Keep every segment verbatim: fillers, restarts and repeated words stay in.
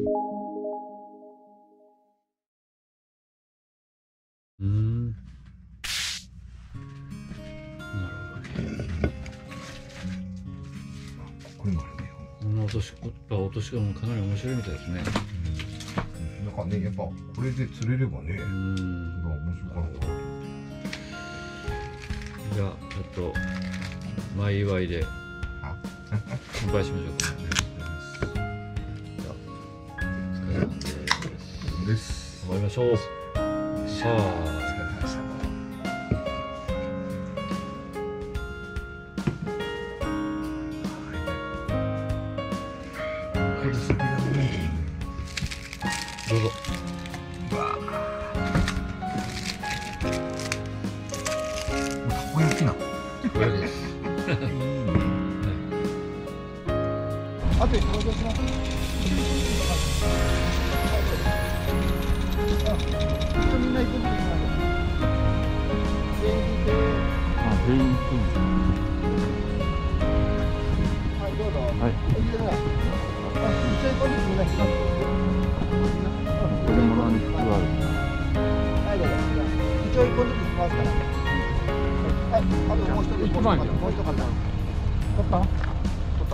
うん。なるほど。 これもあるね。 この落とし、落とし方もかなり面白いみたいですね。 うん、なんかね、やっぱこれで釣れればね、うん、面白かろうな。 じゃあちょっと前祝いで乾杯しましょうか。じゃあお疲れ様です。頑張りましょう。さあ、お疲れ様でした。どうぞ。 たこ焼きな。 これです。 あとで登場します。みんな行くんですか。 あ、全員行くんですか。 はい、どうぞ。 はい。 行ってください。一緒にこんにみんな来ます。 これも何服がある。 はい、どうぞ。一応こんに来ますから。はい、あともう一人、もう一方、もう一方。取った？取った。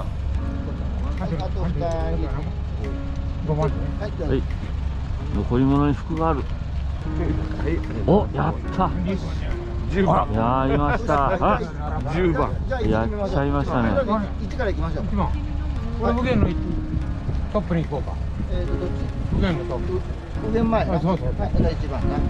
はい、あと二人。五番ね。はい、はい。 残り物に服がある。お、やった。十番。やりました。あ、十番。やっちゃいましたね。 一から行きましょう。 一番。これ無限のトップに行こうか。 えっとどっち？ 無限のトップ。 無限前。そうそう。はい、じゃあ一番な。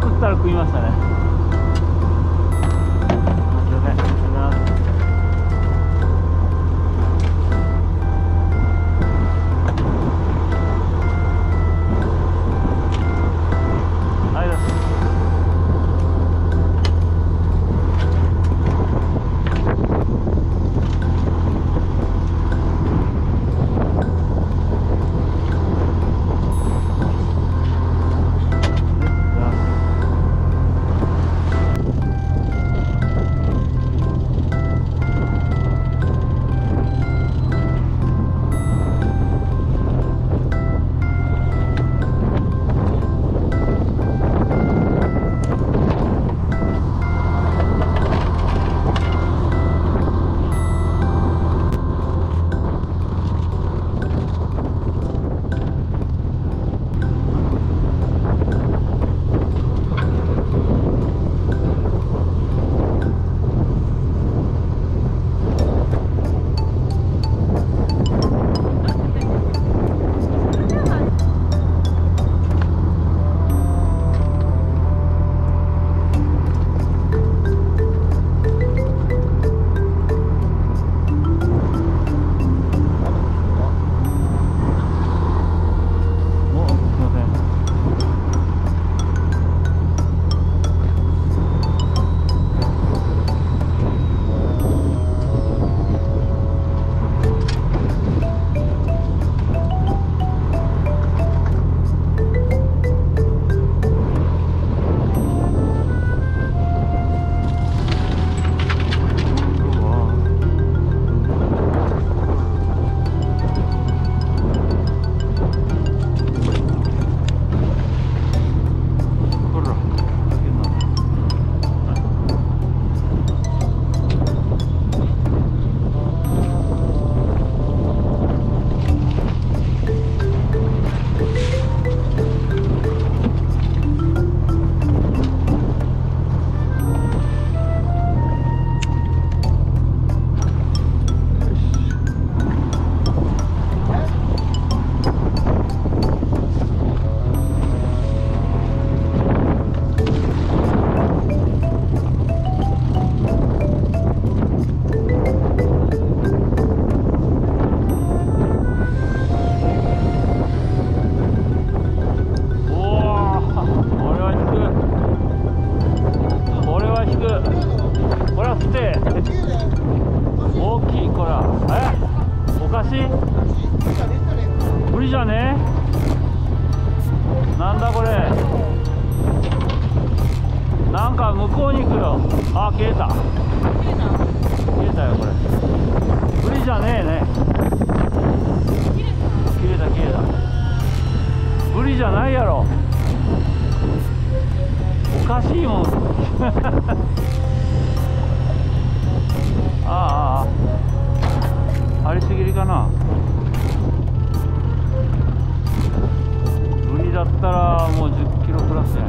食ったら食いましたね。すいません、ありがとうございます。 なんだこれ。なんか向こうに行くよ。あ、消えた消えたよこれ。ブリじゃねえね。消えた消えた。ブリじゃないやろ。おかしいもんああ、ありすぎるかな。ブリだったらもうじゅっキロプラスじゃない。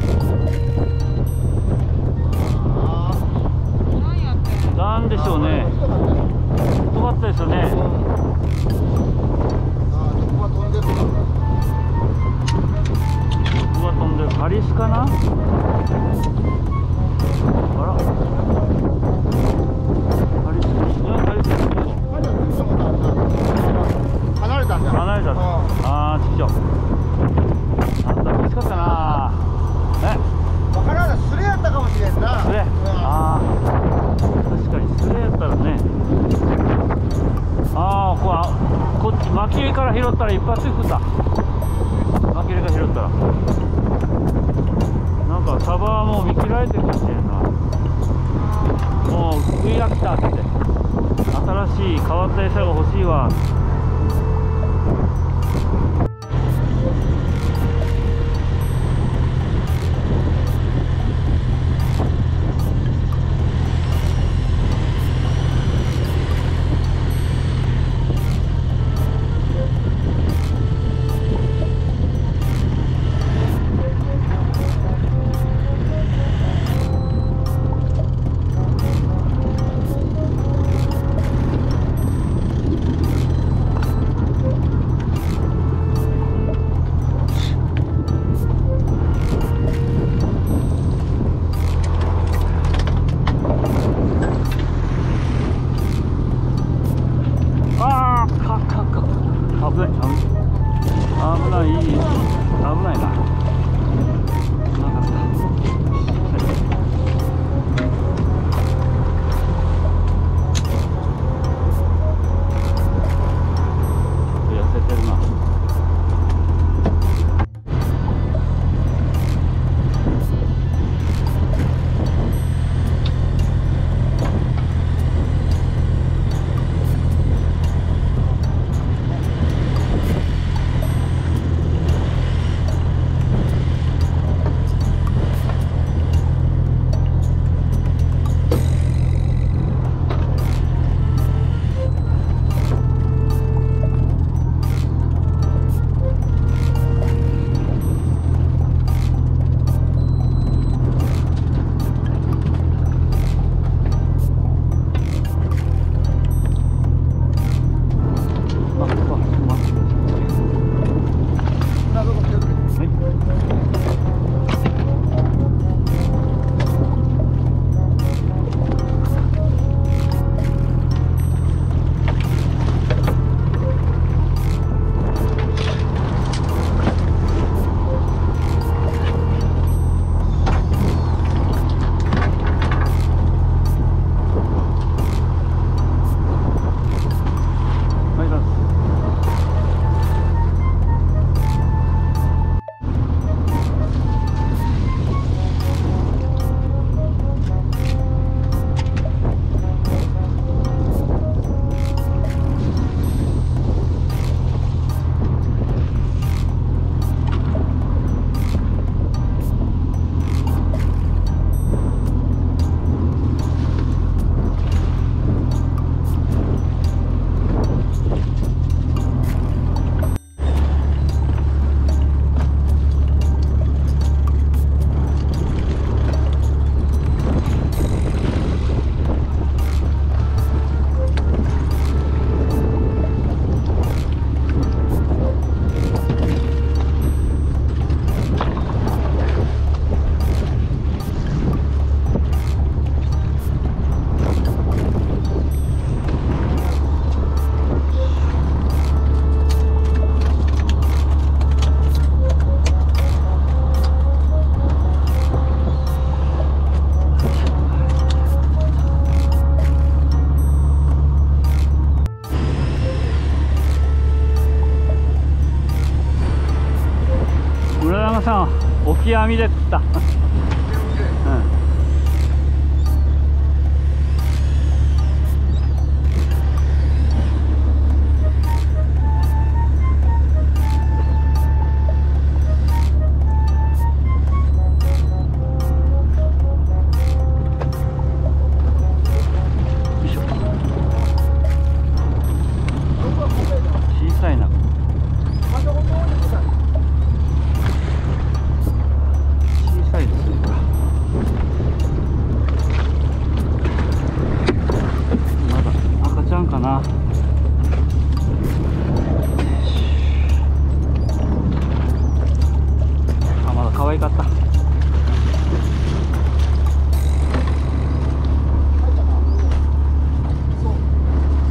なんでしょうね。太かったですよね。 毒が飛んでる。 毒が飛んでる。カリスかな。あら。カリス。いや、カリス。 離れたんだよ。 離れた。ああ、ちっちゃ。なんだ、きつかったな。ね。 わからない、スレやったかもしれんな。 スレ。ああ。確かにスレやったらね。ああ、ここっち巻き絵から拾ったら一発で食った。巻き絵から拾ったら。なんかサバはもう見切られてるかもしれんな。もう食い飽きたって。新しい変わった餌が欲しいわ。 き網で釣った。うん。小さいな。小さいですね、これ。まだ赤ちゃんかな。あ、まだ可愛かった。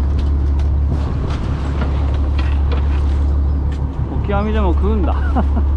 オキアミでも食うんだ。